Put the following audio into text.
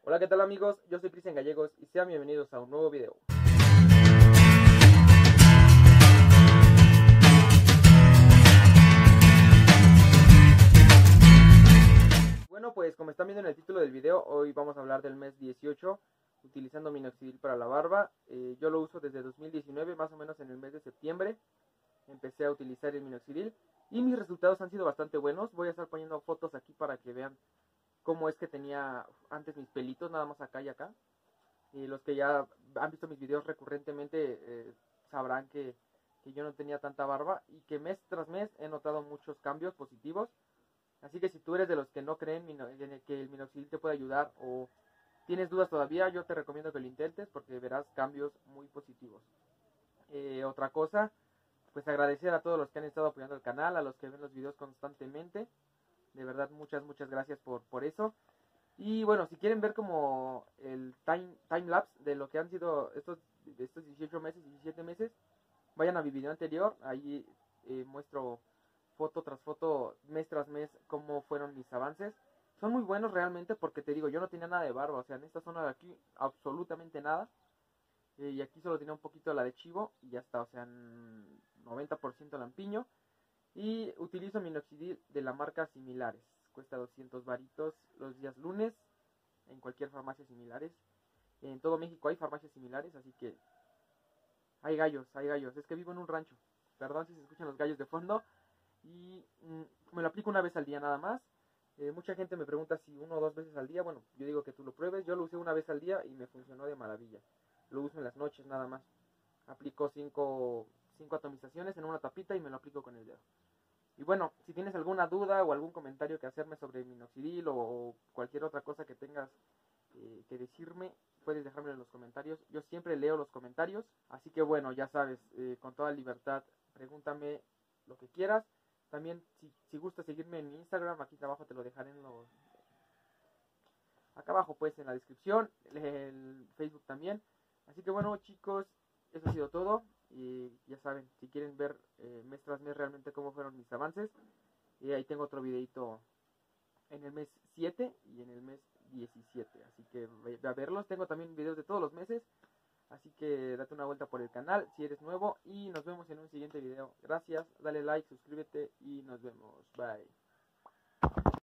Hola, ¿qué tal amigos? Yo soy Cristian Gallegos y sean bienvenidos a un nuevo video. Bueno, pues como están viendo en el título del video, hoy vamos a hablar del mes 18 utilizando minoxidil para la barba. Yo lo uso desde 2019, más o menos en el mes de septiembre. Empecé a utilizar el minoxidil y mis resultados han sido bastante buenos. Voy a estar poniendo fotos aquí para que vean cómo es que tenía antes mis pelitos, nada más acá y acá. Y los que ya han visto mis videos recurrentemente sabrán que yo no tenía tanta barba y que mes tras mes he notado muchos cambios positivos. Así que si tú eres de los que no creen que el minoxidil te puede ayudar o tienes dudas todavía, yo te recomiendo que lo intentes porque verás cambios muy positivos. Otra cosa, pues agradecer a todos los que han estado apoyando el canal, a los que ven los videos constantemente. De verdad, muchas gracias por eso. Y bueno, si quieren ver como el time lapse de lo que han sido estos 18 meses, 17 meses, vayan a mi video anterior. Ahí muestro foto tras foto, mes tras mes, cómo fueron mis avances. Son muy buenos realmente porque te digo, yo no tenía nada de barba, o sea, en esta zona de aquí absolutamente nada. Y aquí solo tenía un poquito la de chivo y ya está, o sea, 90% lampiño. Y utilizo minoxidil de la marca Similares. Cuesta 200 varitos los días lunes en cualquier farmacia similares. En todo México hay farmacias similares, así que hay gallos, hay gallos. Es que vivo en un rancho. Perdón si se escuchan los gallos de fondo. Y me lo aplico una vez al día nada más. Mucha gente me pregunta si 1 o 2 veces al día. Bueno, yo digo que tú lo pruebes. Yo lo usé una vez al día y me funcionó de maravilla. Lo uso en las noches nada más. Aplico 5 atomizaciones en una tapita y me lo aplico con el dedo. Y bueno, si tienes alguna duda o algún comentario que hacerme sobre minoxidil o cualquier otra cosa que tengas que decirme, puedes dejármelo en los comentarios. Yo siempre leo los comentarios, así que bueno, ya sabes, con toda libertad, pregúntame lo que quieras. También, si gustas seguirme en mi Instagram, aquí abajo te lo dejaré acá abajo pues en la descripción, el Facebook también. Así que bueno chicos, eso ha sido todo. Y ya saben, si quieren ver mes tras mes realmente cómo fueron mis avances, ahí tengo otro videito en el mes 7 y en el mes 17. Así que ve a verlos. Tengo también videos de todos los meses. Así que date una vuelta por el canal si eres nuevo. Y nos vemos en un siguiente video. Gracias, dale like, suscríbete y nos vemos. Bye.